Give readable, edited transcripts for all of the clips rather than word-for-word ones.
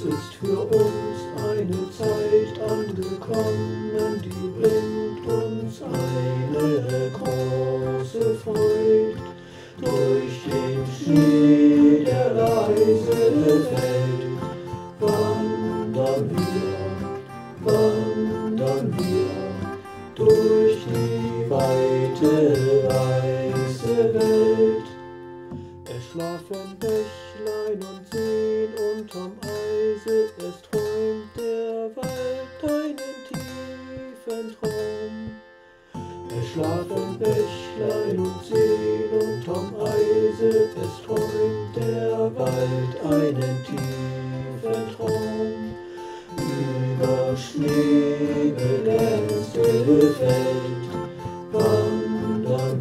ist für uns eine Zeit angekommen, die bringt uns eine große Freud. Durch den Schnee, der leise fällt, wandern wir durch die weite, weiße Welt. Es schlafen Bächlein und Seen unterm Eise, es träumt der Wald einen tiefen Traum. Es schlafen Bächlein und Seen unterm Eise, es träumt der Wald einen tiefen Traum. Über schneebeglänzte Feld wandern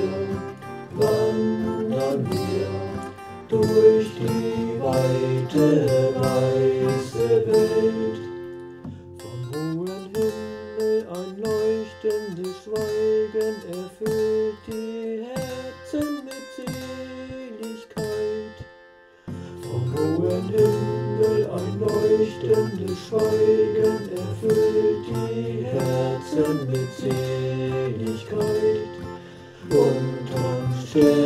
wir durch die weite, weiße Welt. Vom hohen Himmel ein leuchtendes Schweigen erfüllt die Herzen mit Seligkeit. Vom hohen Himmel ein leuchtendes Schweigen erfüllt die Herzen mit Seligkeit. Und uns